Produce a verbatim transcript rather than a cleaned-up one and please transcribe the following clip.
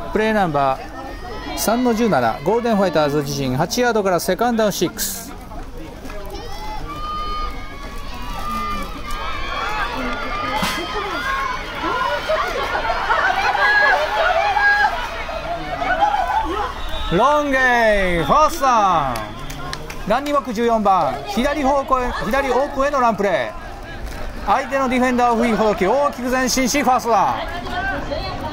プレーナンバーさんのじゅうなな、ゴールデンファイターズ自陣はちヤードからセカンドダウンろく。ロンゲイファーストダウン、ランニングバックじゅうよんばん、左方向へ、左オープンへのランプレー、相手のディフェンダーを振りほどき大きく前進しファーストダウン。